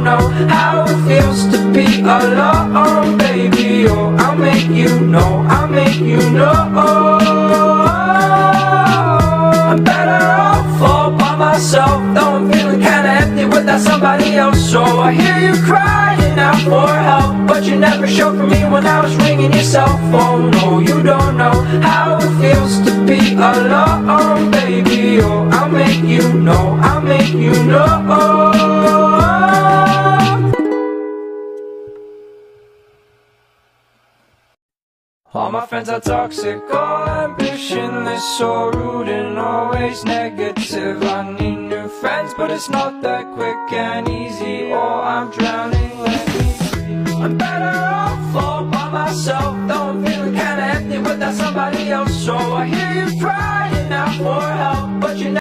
don't know how it feels to be alone, baby. Oh, I'll make you know, I'll make you know. I'm better off all by myself, though I'm feeling kinda empty without somebody else. So I hear you crying out for help, but you never showed for me when I was ringing your cell phone. No, you don't know how it feels to be alone, baby. Oh, I'll make you know, I'll make you know. All my friends are toxic, all ambitionless, so rude and always negative. I need new friends, but it's not that quick and easy. Oh, I'm drowning, let me free. I'm better off all by myself, though I'm feeling kinda empty without somebody else. So I hear you crying out for help, but you never